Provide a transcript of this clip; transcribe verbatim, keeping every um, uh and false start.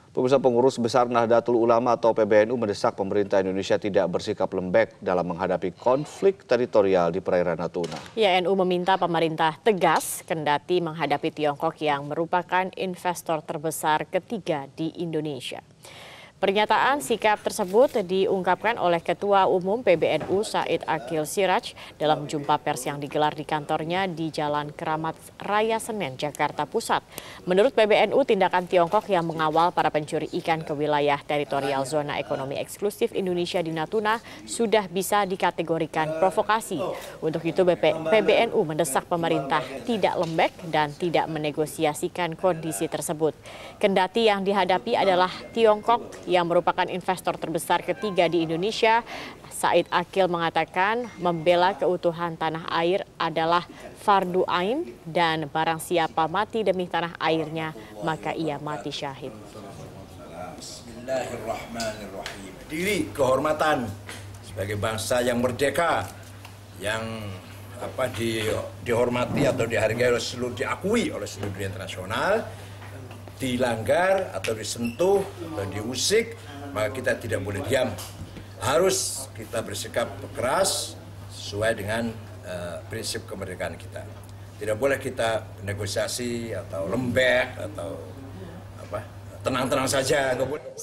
Pemirsa, Pengurus Besar Nahdlatul Ulama atau P B N U mendesak pemerintah Indonesia tidak bersikap lembek dalam menghadapi konflik teritorial di perairan Natuna. Y N U meminta pemerintah tegas kendati menghadapi Tiongkok yang merupakan investor terbesar ketiga di Indonesia. Pernyataan sikap tersebut diungkapkan oleh Ketua Umum P B N U Said Akil Siraj dalam jumpa pers yang digelar di kantornya di Jalan Keramat Raya Senen, Jakarta Pusat. Menurut P B N U, tindakan Tiongkok yang mengawal para pencuri ikan ke wilayah teritorial zona ekonomi eksklusif Indonesia di Natuna sudah bisa dikategorikan provokasi. Untuk itu P B N U mendesak pemerintah tidak lembek dan tidak menegosiasikan kondisi tersebut. Kendati yang dihadapi adalah Tiongkok yang merupakan investor terbesar ketiga di Indonesia, Said Akil mengatakan membela keutuhan tanah air adalah fardu ain dan barang siapa mati demi tanah airnya, maka ia mati syahid. Bismillahirrahmanirrahim. Diri kehormatan sebagai bangsa yang merdeka, yang apa di, dihormati atau dihargai oleh seluruh, diakui oleh seluruh dunia internasional, dilanggar atau disentuh atau diusik, maka kita tidak boleh diam. Harus kita bersikap keras sesuai dengan uh, prinsip kemerdekaan kita. Tidak boleh kita negosiasi atau lembek atau apa tenang-tenang saja.